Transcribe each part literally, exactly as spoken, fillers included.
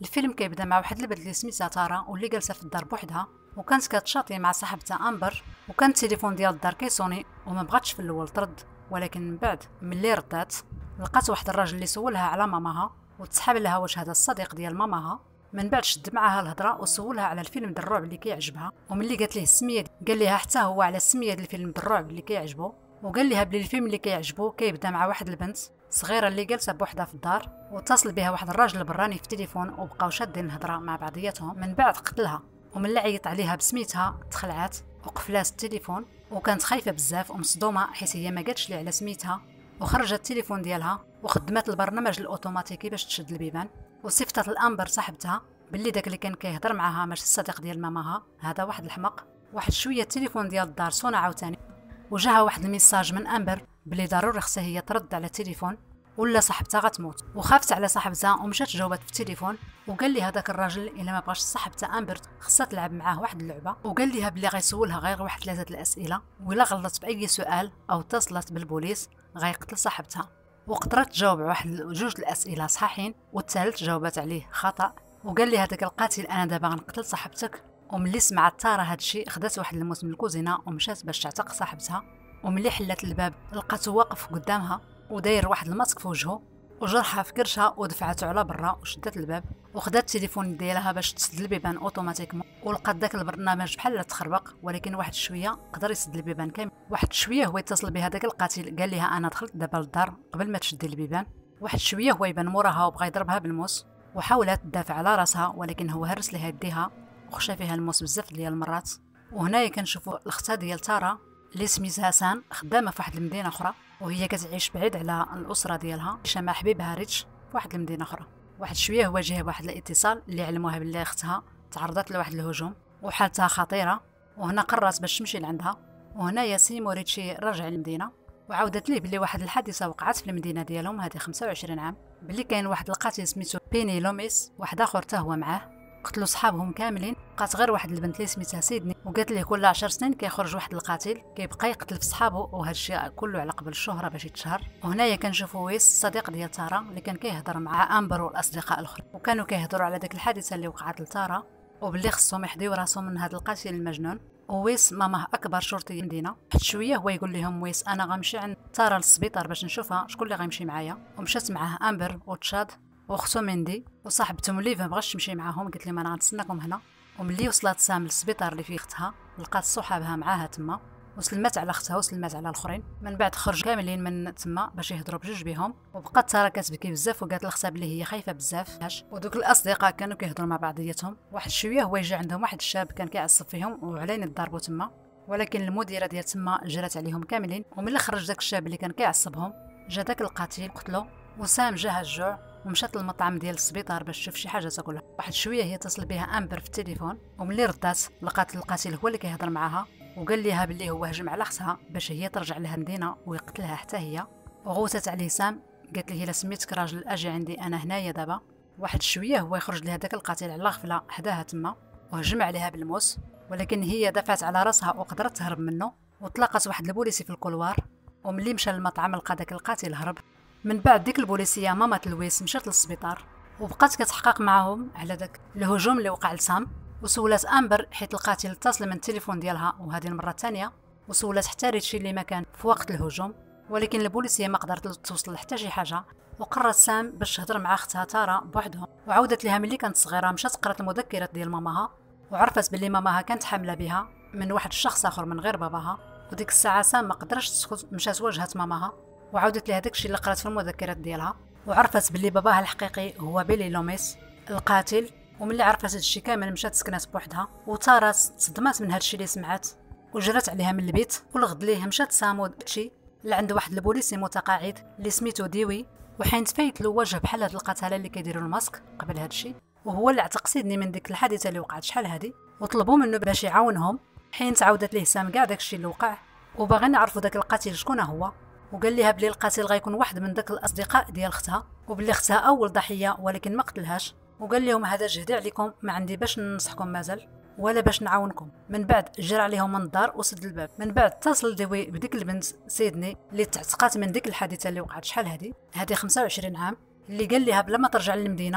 الفيلم كيبدا مع واحد البنت اللي سميتها تارا واللي جالسه في الدار بوحدها، وكانت كتشاطي مع صاحبتها امبر، وكان التليفون ديال الدار كيصوني وما بغاتش في الاول ترد، ولكن من بعد ملي ردات لقات واحد الراجل اللي سولها على ماماها وتسحب لها واش هذا الصديق ديال ماماها. من بعد شد معاها الهضره وسولها على الفيلم ديال الرعب اللي كيعجبها، وملي قالت ليه السميه قال لها حتى هو على السميه ديال الفيلم ديال الرعب اللي كيعجبو، وقال لها بلي الفيلم اللي كيعجبو كيبدا مع واحد البنت صغيره اللي جالسه بوحدها في الدار، واتصل بها واحد الراجل البراني في التليفون وبقاو شادين الهضره مع بعضياتهم. من بعد قتلها، ومن عيط عليها بسميتها تخلعات وقفلات التليفون، وكانت خايفه بزاف ومصدومه حيت هي ما قالتش لي على سميتها، وخرجت التليفون ديالها وخدمات البرنامج الاوتوماتيكي باش تشد البيبان، وصيفطت الامبر صاحبتها باللي داك اللي كان كيهضر معاها ماشي الصديق ديال ماماها، هذا واحد الحمق. واحد شويه التليفون ديال الدار صونا عاوتاني، وجاها واحد الميساج من امبر بلي ضروري خصها هي ترد على التليفون ولا صاحبتها غتموت، وخافت على صاحبتها ومشات جاوبت في التليفون، وقال لي هذاك الراجل الا ما بغاش صاحبتها امبر خصها تلعب معاه واحد اللعبه، وقال ليها بلي غيسولها غير واحد ثلاثه الاسئله، ولا غلطت باي سؤال او اتصلت بالبوليس غيقتل صاحبتها. وقدرت تجاوب واحد جوج الاسئله صحيحين والثالث جاوبت عليه خطا، وقال لي هذاك القاتل انا دابا غنقتل صاحبتك. وملي سمعت تارا هادشي خدات واحد الموس من الكوزينه ومشات باش تعتق صاحبتها، وملي حلت الباب لقاتو واقف قدامها وداير واحد الماسك في وجهه وجرحها في كرشها ودفعته على برا وشدت الباب، وخدات التليفون ديالها باش تسد البيبان اوتوماتيكمون، ولقات داك البرنامج بحال تخربق، ولكن واحد شويه قدر يسد البيبان كامل. واحد شويه هو يتصل بها داك القاتل قال لها انا دخلت دابا للدار قبل ما تشدي البيبان. واحد شويه هو يبان موراها وبغى يضربها بالموس، وحاولت تدافع على راسها ولكن هو هرس لها يديها وخشى فيها الموس بزاف ديال المرات. وهنايا كنشوفوا الاختها ديال تارا اللي سميتها سان خدامه في واحد المدينه اخرى، وهي كتعيش بعيد على الاسره ديالها مع حبيبها ريتش في واحد المدينه اخرى. واحد شويه هو جاه واحد الاتصال اللي علموها باللي اختها تعرضت لواحد الهجوم وحالتها خطيره، وهنا قررت باش تمشي لعندها. وهنايا سيمو ريتشي رجع للمدينه وعاودت ليه باللي واحد الحادثه وقعت في المدينه ديالهم هذه خمسة وعشرين عام، باللي كاين واحد القاتل سميتو بيني لوميس واحد اخر حتى هو معاه، قتلوا صحابهم كاملين، بقات غير واحد البنت اللي سميتها سيدني، وقالت ليه كل عشر سنين كيخرج واحد القاتل كيبقى يقتل في صحابه، وهذا الشيء كله على قبل الشهره باش يتشهر. وهنايا كنشوفوا ويس الصديق ديال تارا اللي كان كيهضر مع امبر والاصدقاء الاخرين، وكانوا كيهضروا على ديك الحادثه اللي وقعت لتارا وباللي خصهم يحديو راسهم من هذا القاتل المجنون. وويس ماماه اكبر شرطي المدينه، واحد شويه هو يقول لهم ويس انا غنمشي عند تارا للسبيطار باش نشوفها شكون اللي غيمشي معايا، ومشات معاه امبر وتشاد واختو مندي وصاحبتهم ليف ما بغاش تمشي معاهم، قالت لي ما انا غنتسناكم هنا. وملي وصلت سام للسبيطار اللي فيه اختها لقات صحابها معاها تما، وسلمت على اختها وسلمت على الاخرين. من بعد خرج كاملين من تما باش يهضروا بجوج بهم، وبقات تارا كتبكي بزاف وقالت لاختها بلي هي خايفه بزاف. ودوك الاصدقاء كانوا كيهضروا مع بعضياتهم، واحد شويه هو يجي عندهم واحد الشاب كان كيعصب فيهم وعلين يضربوا تما، ولكن المديره ديال تما جرات عليهم كاملين. وملي خرج داك الشاب اللي كان كيعصبهم جا داك القاتل قتلو، وسام جاها الجوع ومشات للمطعم ديال السبيطار باش تشوف شي حاجه تاكلها. واحد شويه هي اتصل بها امبر في التليفون، وملي ردات لقات القاتل هو اللي كيهضر معاها وقال لها باللي هو هجم على اختها باش هي ترجع لها المدينه ويقتلها حتى هي. وغوتت عليه سام قالت له الا سميتك راجل اجي عندي انا هنايا دابا. واحد شويه هو يخرج لها داك القاتل على غفله حداها تما وهجم عليها بالموس، ولكن هي دفعت على راسها وقدرت تهرب منه، وطلقت واحد البوليسي في الكولوار. وملي مشى للمطعم لقى داك القاتل هرب. من بعد ديك البوليسيه ماما لويس مشات للسبيطار وبقات كتحقق معاهم على داك الهجوم اللي وقع لسام، وسولات امبر حيت القاتل اتصل من التليفون ديالها وهذه المره الثانيه، وسولات حتى ريتشي اللي ما كان في وقت الهجوم، ولكن البوليسيه ما قدرت توصل حتى شي حاجه. وقررت سام باش تهضر مع اختها تارا بوحدهم، وعاودت لها ملي كانت صغيره مشات قرات المذكرات ديال ماماها وعرفت باللي ماماها كانت حامله بها من واحد الشخص اخر من غير باباها. وديك الساعه سام ما قدرتش تسكت، مشات واجهت ماماها وعاودت لها داكشي اللي قرات في المذكرات ديالها، وعرفت باللي باباها الحقيقي هو بيلي لوميس القاتل. وملي عرفت هادشي كامل مشات سكنات بوحدها، وتارا تصدمات من هادشي اللي سمعت وجرات عليها من البيت. والغد ليه مشات سامو داكشي لعند واحد البوليسي متقاعد اللي سميتو ديوي، وحين تفايت له وجه بحال هاد القتاله اللي كيديروا الماسك قبل هادشي، وهو اللي عتق سيدني من ديك الحادثه اللي وقعت شحال هادي، وطلبوا منه باش يعاونهم. حين تعاودت ليه سام كاع داكشي اللي وقع وباغي نعرفوا داك القاتل شكون هو، وقال لها بلي القاتل غيكون واحد من داك الاصدقاء ديال اختها، وبلي اختها اول ضحيه ولكن ما قتلهاش. وقال لهم هذا جهدي عليكم، ما عندي باش ننصحكم مازال ولا باش نعاونكم. من بعد جرى عليهم من الدار وسد الباب. من بعد اتصل ديوي بديك البنت سيدني اللي تعتقات من ديك الحادثه اللي وقعت شحال هادي هادي خمسة وعشرين عام، اللي قال لها بلا ما ترجع للمدينه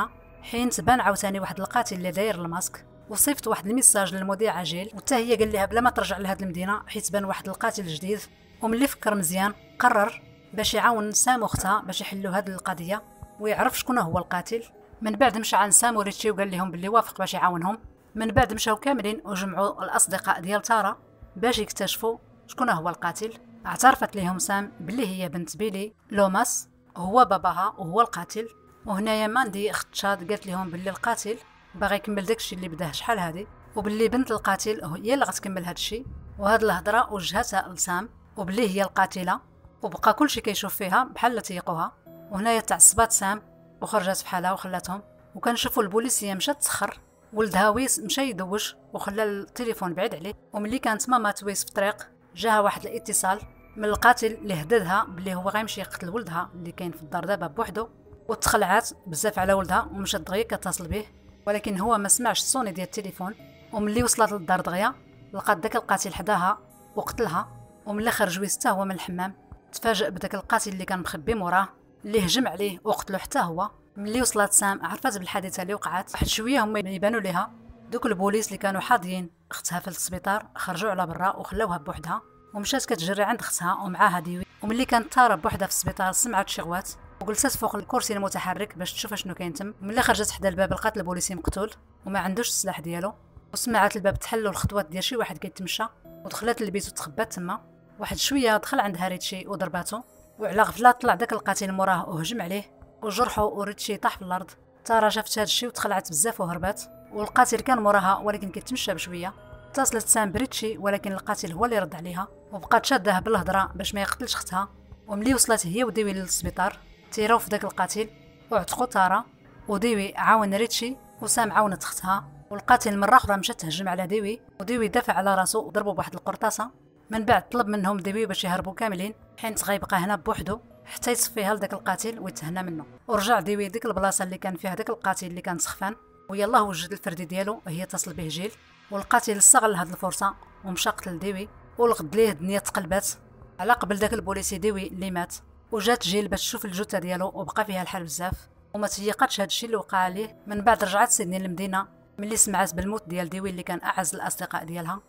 حين تبان عاوتاني واحد القاتل اللي داير الماسك، وصيفط واحد الميساج للمذيعه جيل، وحتى هي قال لها بلا ما ترجع لهاد المدينه حيت بان واحد القاتل جديد. وملي فكر مزيان قرر باش يعاون سام واختها باش يحلوا هاد القضيه ويعرف شكون هو القاتل. من بعد مشى عند سام وريتشي وقال لهم باللي وافق باش يعاونهم. من بعد مشاو كاملين وجمعوا الاصدقاء ديال تارا باش يكتشفوا شكون هو القاتل. اعترفت لهم سام باللي هي بنت بيلي لوماس، هو باباها وهو القاتل. وهنايا ماندي اخت شاد قالت لهم باللي القاتل باغي يكمل داكشي اللي بداه شحال هادي، وباللي بنت القاتل هي اللي غتكمل هادشي. وهاد الهضره وجهتها لسام وباللي هي القاتله، وبقى كلشي كيشوف فيها بحال تيقوها. وهنايا تعصبات سام وخرجت بحالها وخلاتهم. وكنشوفوا البوليسيه مشات تسخر، ولدها ويس مشى يدوش وخلى التليفون بعيد عليه. وملي كانت ماما تويس في الطريق جاها واحد الاتصال من القاتل اللي هددها باللي هو غيمشي يقتل ولدها اللي كاين في الدار دابا بوحدو، وتخلعات بزاف على ولدها ومشات دغيا كتصل به، ولكن هو ما سمعش الصوني ديال التليفون. وملي وصلت للدار دغيا لقات داك القاتل حداها وقتلها. وملي خرج ويس حتى هو من الحمام تفاجأ بداك القاتل اللي كان مخبي موراه اللي هجم عليه وقتلو حتى هو. ملي وصلت سام عرفت بالحادثه اللي وقعت. واحد شويه هما يبانوا ليها دوك البوليس اللي كانوا حاضيين اختها في السبيطار خرجوا على برا وخلاوها بوحدها، ومشات كتجري عند اختها ومعاها ديوي. وملي كانت تارا بوحدها في السبيطار سمعت شي غوات وجلست فوق الكرسي المتحرك باش تشوف شنو كاين تم. ملي خرجت حدا الباب لقات البوليسي مقتول وما عندوش السلاح ديالو، وسمعت الباب تحل والخطوات ديال شي واحد كيتمشى، ودخلت للبيت وتخبات تما. واحد شويه دخل عندها ريتشي وضرباتو، وعلى غفله طلع داك القاتل موراه وهجم عليه وجرحه، وريتشي طاح في الارض. تارا شافت هادشي وتخلعت بزاف وهربات، والقاتل كان موراها ولكن كيتمشى بشويه. اتصلت سام بريتشي ولكن القاتل هو اللي رد عليها، وبقات شاداه بالهضره باش ما يقتلش اختها. وملي وصلت هي وديوي للسبيطار تيراو في داك القاتل وعتقوا تارا، وديوي عاون ريتشي وسام عاونت اختها. والقاتل مره اخرى مشات تهجم على ديوي، وديوي دافع على راسو وضربو بواحد القرطاسه. من بعد طلب منهم ديوي باش يهربوا كاملين حيت غيبقى هنا بوحدو حتى يصفيها لداك القاتل ويتهنى منه. ورجع ديوي ديك البلاصه اللي كان فيها داك القاتل اللي كان سخفان، ويلاه وجد الفردي ديالو هي اتصل به جيل. والقاتل استغل هاد الفرصه ومشى قتل ديوي، والغد ليه الدنيا تقلبات على قبل داك البوليسي ديوي اللي مات. وجات جيل باش تشوف الجثه ديالو وبقى فيها الحال بزاف وما تيقاتش هادشي اللي وقع عليه. من بعد رجعت سيدني للمدينه ملي سمعت بالموت ديال ديوي اللي كان اعز الاصدقاء ديالها.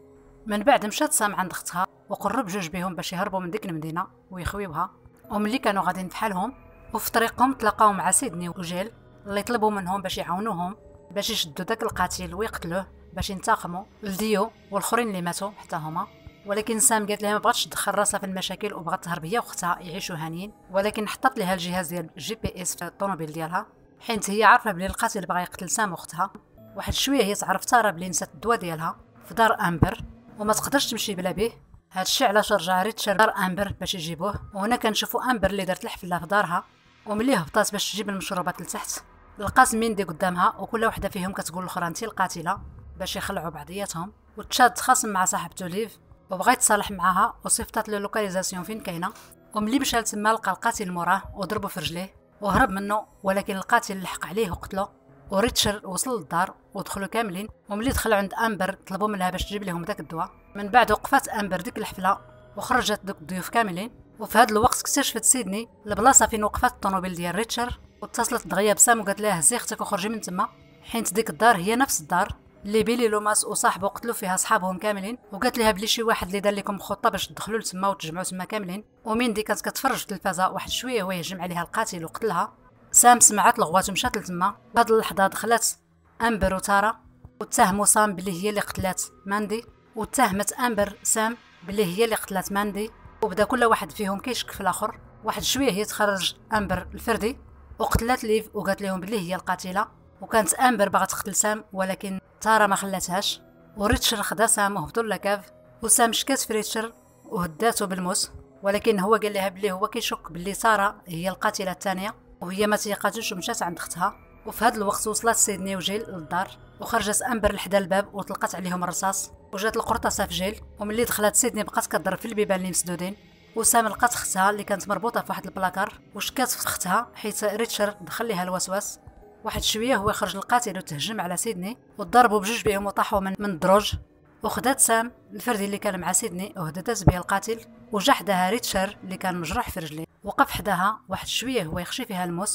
من بعد مشات سام عند اختها وقرب جوج بهم باش يهربوا من ديك المدينه ويخويوها. وملي كانوا غاديين بحالهم وفي طريقهم تلاقاو مع سيدني وجيل اللي طلبوا منهم باش يعاونوهم باش يشدوا داك القاتل ويقتلوه باش ينتقموا لديو والاخرين اللي ماتوا حتى هما. ولكن سام قالت لها ما بغاتش تدخل راسها في المشاكل وبغات تهرب هي واختها يعيشوا هانيين، ولكن حطت لها الجهاز ديال جي بي اس في الطوموبيل ديالها حيت هي عارفه بلي القاتل بغى يقتل سام واختها. واحد شويه هي تعرف تارا بلي نسات الدواء ديالها في دار امبر وما تقدرش تمشي بلا به. هادشي علاش رجع ريتشارد دار امبر باش يجيبوه. وهنا كنشوفوا امبر اللي دارت الحفله في دارها، وملي هبطات باش تجيب المشروبات لتحت لقات ميندي قدامها وكل وحده فيهم كتقول الاخرى انت القاتله باش يخلعوا بعضياتهم. وتشاد تخاصم مع صاحبته ليف وبغات تصالح معاها وصيفطات له لوكاليزاسيون فين كاينه. وملي مشى لتما لقى القاتل موراه وضربه في رجليه وهرب منه، ولكن القاتل لحق عليه وقتله. وريتشارد وصل للدار ودخلوا كاملين. وملي دخلوا عند امبر طلبوا منها باش تجيب لهم داك الدواء. من بعد وقفات امبر ديك الحفله وخرجت دوك الضيوف كاملين. وفي هذا الوقت اكتشفت سيدني البلاصه فين وقفات الطوموبيل ديال ريتشارد، واتصلت دغيا بسام وقالت لها هزي اختك وخرجي من تما حيت ديك الدار هي نفس الدار اللي بيلي لوماس وصاحبه قتلوا فيها صحابهم كاملين. وقالت لها بلي شي واحد اللي دار لكم خطه باش تدخلوا لتما وتجمعوا تما كاملين. وميندي كانت كتفرج في التلفازه واحد شويه وهو يهجم عليها القاتل وقتلها. سام سمعت الغوات ومشات لتما. في هذه اللحظه دخلت امبر وتارا واتهموا سام بلي هي اللي قتلات ماندي، واتهمت امبر سام بلي هي اللي قتلات ماندي. وبدا كل واحد فيهم كيشك في الاخر. واحد شويه هي تخرج امبر الفردي وقتلت ليف وقالت لهم بلي هي القاتله. وكانت امبر باغا تقتل سام ولكن تارا ما خلاتهاش. وريتشر خدا سام وهبطوا لاكاف، وسام شكات في ريتشر وهداتو بالموس، ولكن هو قال لها بلي هو كيشك بلي تارا هي القاتله الثانيه وهي ما تيقاتلش ومشات عند اختها. وفي هذا الوقت وصلت سيدني وجيل للدار وخرجت امبر لحدا الباب وطلقت عليهم الرصاص وجات القرطاسه في جيل. وملي دخلت سيدني بقات كضرب في البيبان اللي مسدودين. وسام لقات اختها اللي كانت مربوطه في واحد البلاكار وشكات في اختها حيت ريتشر دخل ليها الوسواس. واحد شويه هو خرج القاتل وتهجم على سيدني وضربوا بجوج بهم وطاحوا من, من الدروج. وخدات سام الفردي اللي كان مع سيدني وهددت به القاتل وجا حداها ريتشر اللي كان مجروح في رجليه. وقف حداها واحد شويه هو يخشي فيها الموس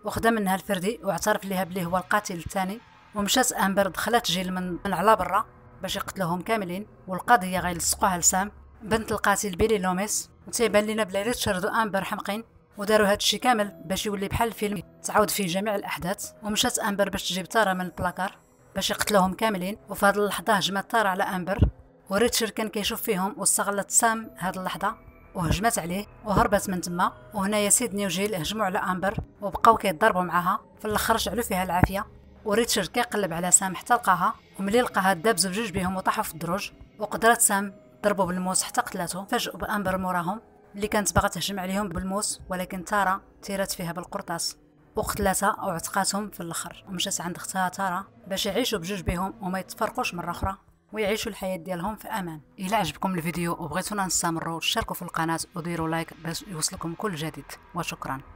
وخدا منها الفردي واعترف ليها بلي هو القاتل الثاني. ومشات امبر دخلت جيل من, من على برا باش يقتلوهم كاملين، والقضيه غيلصقوها لسام بنت القاتل بيلي لوميس. وتيبان لينا بلا ريتشارد وامبر حمقين وداروا هذا الشيء كامل باش يولي بحال الفيلم تعاود فيه جميع الاحداث. ومشات امبر باش تجيب تارا من البلاكار باش يقتلوهم كاملين. وفي هذه اللحظه هجمت تارا على امبر، وريتشارد كان كيشوف فيهم واستغلت سام هذه اللحظه وهجمت عليه وهربت من تما. وهنايا سيدني وجيل هجموا على امبر وبقاو كيضربوا معاها، في الاخر جعلوا فيها العافيه. وريتشارد كيقلب على سام حتى لقاها، وملي لقاها دابزوا بجوج بهم وطاحوا في الدروج. وقدرت سام ضربوا بالموس حتى قتلته. فاجئوا بامبر موراهم اللي كانت باغا تهجم عليهم بالموس، ولكن تارا تيرات فيها بالقرطاس وقتلتها وعتقاتهم في الاخر. ومشات عند اختها تارا باش يعيشوا بجوج بهم وما يتفرقوش مره اخرى ويعيشوا الحياه ديالهم في امان. الى عجبكم الفيديو وبغيتونا نستمروا شاركوا في القناه وديروا لايك باش يوصلكم كل جديد، وشكرا.